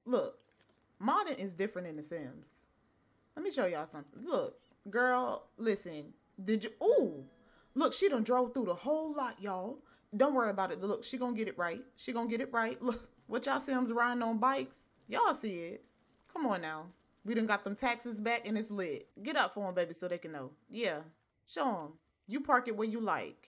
Look, modding is different in The Sims. Let me show y'all something. Look, girl, listen. Did you? Ooh, look, she done drove through the whole lot, y'all. Don't worry about it. Look, she gonna get it right. She gonna get it right. Look, what y'all Sims riding on bikes? Y'all see it. Come on now. We done got them taxes back and it's lit. Get up for them, baby, so they can know. Yeah, show them. You park it where you like.